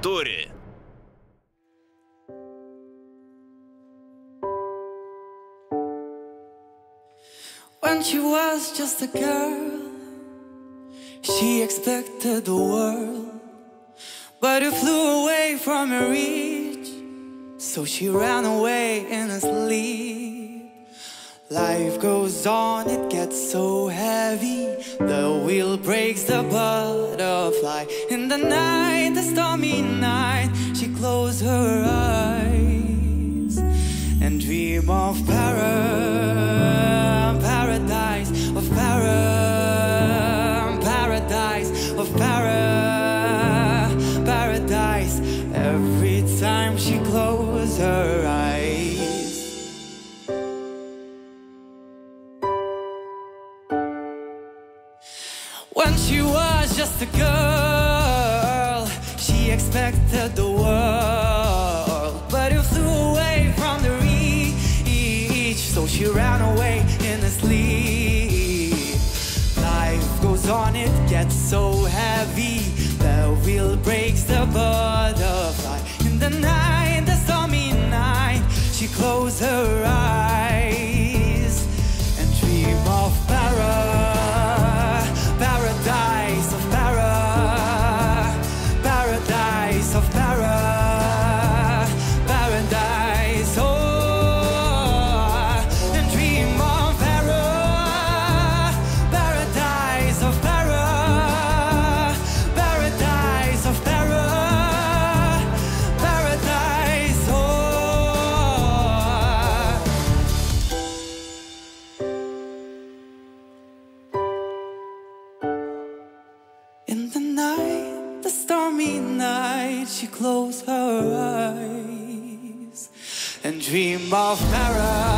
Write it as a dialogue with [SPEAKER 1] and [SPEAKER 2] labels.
[SPEAKER 1] turi.
[SPEAKER 2] When she was just a girl, she expected the world, but it flew away from her reach, so she ran away in her sleep. Life goes on, it gets so heavy, the wheel breaks the butterfly. In the night, the stormy night, she closed her eyes and dream of paradise, of paradise, of paradise. Every time she closed her eyes. When she was just a girl, she expected the world, but it flew away from the reach, so she ran away in her sleep. Life goes on, it gets so heavy, the wheel breaks the butterfly. In the night, the stormy night, she closed her eyes and dream of paradise, of paradise, of paradise, oh, and dream of paradise, of paradise, of paradise, oh. In the night, the stormy night, she closed her eyes and dreamed of paradise.